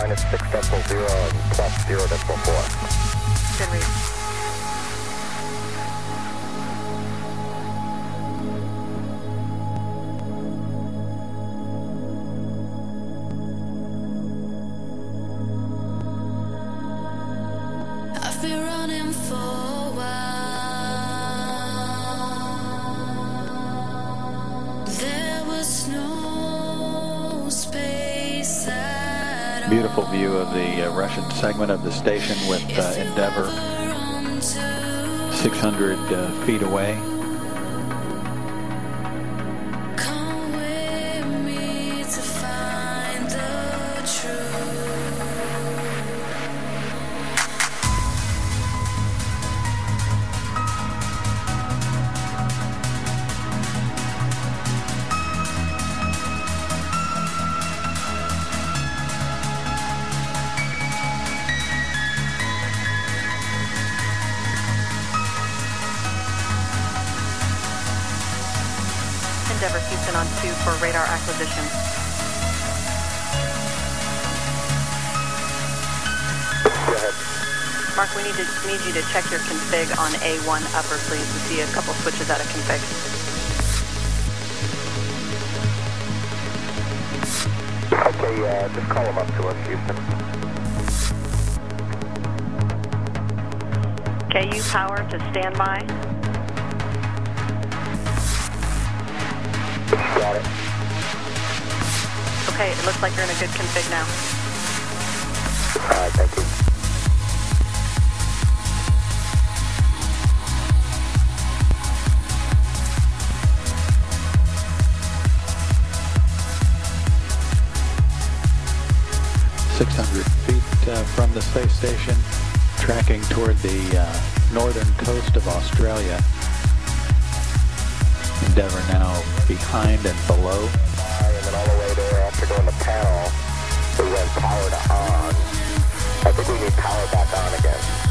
minus 6.0 and plus 0.4. Good read. I've been running for a while. There was no space at all. Beautiful view of the Russian segment of the station with Endeavour 600 feet away. Come with me to find the truth. Endeavour Houston on 2 for radar acquisition. Go ahead. Mark, we need you to check your config on A1 upper, please. We see a couple switches out of config. Okay, just call them up to us, Houston. KU power to standby. Got it. Okay, it looks like you're in a good config now. All right, thank you. From the space station, tracking toward the northern coast of Australia. Endeavour now behind and below. And then all the way there, after going to panel, we went power to on. I think we need power back on again.